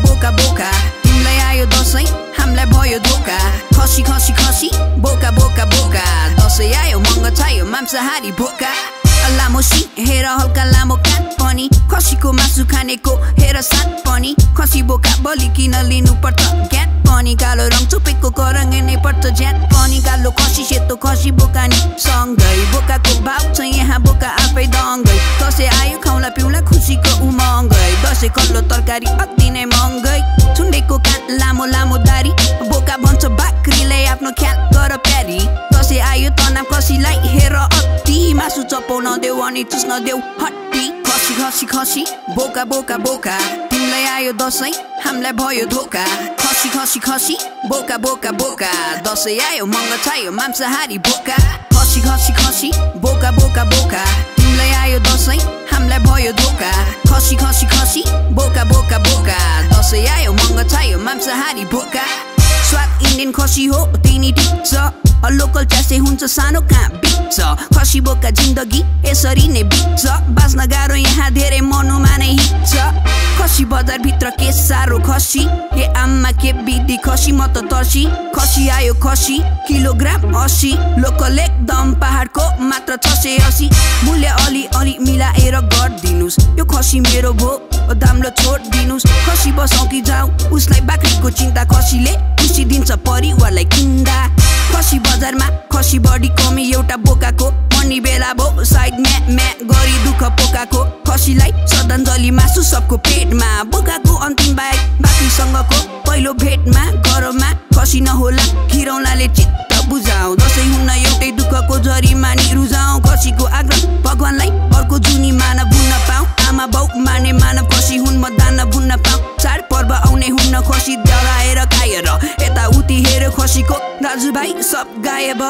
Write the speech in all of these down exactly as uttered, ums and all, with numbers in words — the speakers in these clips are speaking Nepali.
बोका बोका तिमीलाई आयो दसैँ हामीलाई भयो धोका खसी खसी खसी बोका बोका बोका दसैँ आयो महँगो छायो मांसाहारी बोका लामो सी हेर हल्का लामो काट पनि खसीको मासु खानेको हेर साथ पनि खसी बोका बलि किन लिनु पर्छ ज्ञात पनि कालो रङ चुपेको करङ नै पर्छ ज्यात पनि कालो खसी सेतो खसी बोका नि सँगै बोकाको भाव छ यहाँ बोका आफै दङ्गै दसैँ आयो खाउला पिउला खुसीको उमङ्गै दसैँ कल्लो तरकारी अति नै महँगै छुण्डेको कान लामो लामो दारी बोका भन्छ बाक्रीलाई आफ्नो ख्याल गर प्यारी दसैँ आयो तनाव खसीलाई हेर अति मासु चपाउन देऊ अनि चुस्न देऊ हट्टी खसी खसी खसी बोका बोका बोका तिमीलाई आयो दसैँ हामीलाई भयो धोका खसी खसी खसी बोका बोका बोका दसैँ आयो महँगो छायो मांसाहारी बोका खसी खसी खसी बोका बोका बोका तिमीलाई आयो दसैँ हामीलाई भयो धोका खसी खसी खसी बोका बोका बोका दसैँ आयो महँगो छायो मांसाहारी बोका स्वाद इन्डियन खसी हो तिनी टिप्छ लोकल चासे हुन्छ सानो कहाँ बित्छ खसी बोका जिन्दगी यसरी नै बित्छ बाँच्न गाह्रो यहाँ धेरै मनुमा नै हिच्छ खसी बजार भित्र के साह्रो खसी ए आम्मा के बिदी खसी म त तर्सी खसी आयो खसी किलोग्राम असी लोकल एकदम पहाडको मात्र छ सय असी मूल्य अलि अलि मिलाएर गरिदिनुस् यो खसी मेरो भो दामलो छोडिदिनुस् खसी बसौँ कि जाउँ उसलाई बाख्रीको चिन्ता खसीले खुसी दिन्छ परिवारलाई किन्दा खसी बजारमा खसी बढी कमी एउटा बोकाको मर्नी बेला भो साइड म्या म्या गरी दुःख पोकाको खसीलाई श्रद्धाञ्जली मासु सबको पेटमा बोकाको अन्तिम बाहेक बाँकीसँगको पहिलो भेटमा घरमा खसी नहोला खिरौलाले चित्त बुझाउँ दसैँ हुन एउटै दुःखको जरीमा नि रुझाउँ खसीको आग्रह भगवानलाई अर्को जुनी मान भुल्न पाऊँ आमा बाउ माने मानव खसी हुन् म दान भुल्न पाऊँ चाड पर्व आउने हुन्न खसी डराएर खाएर यता उति हेर खसीको दाजुभाइ सब गायब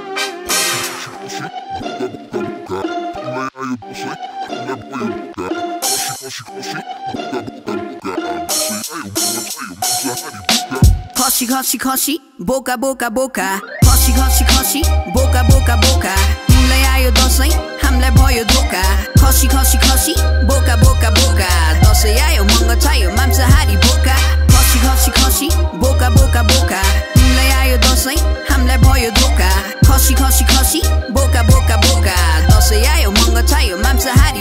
खसी खसी खसी बोका बोका बोका खसी खसी खसी बोका बोका बोका तिमीलाई आयो दसैँ हामीलाई भयो धोका खसी खसी खसी बोका बोका बोका दसैँ आयो महँगो छायो मांसाहारी बोका खसी खसी खसी बोका बोका बोका तिमीलाई आयो दसैँ हामीलाई भयो धोका खसी खसी खसी बोका बोका बोका दसैँ आयो महँगो छायो मांसाहारी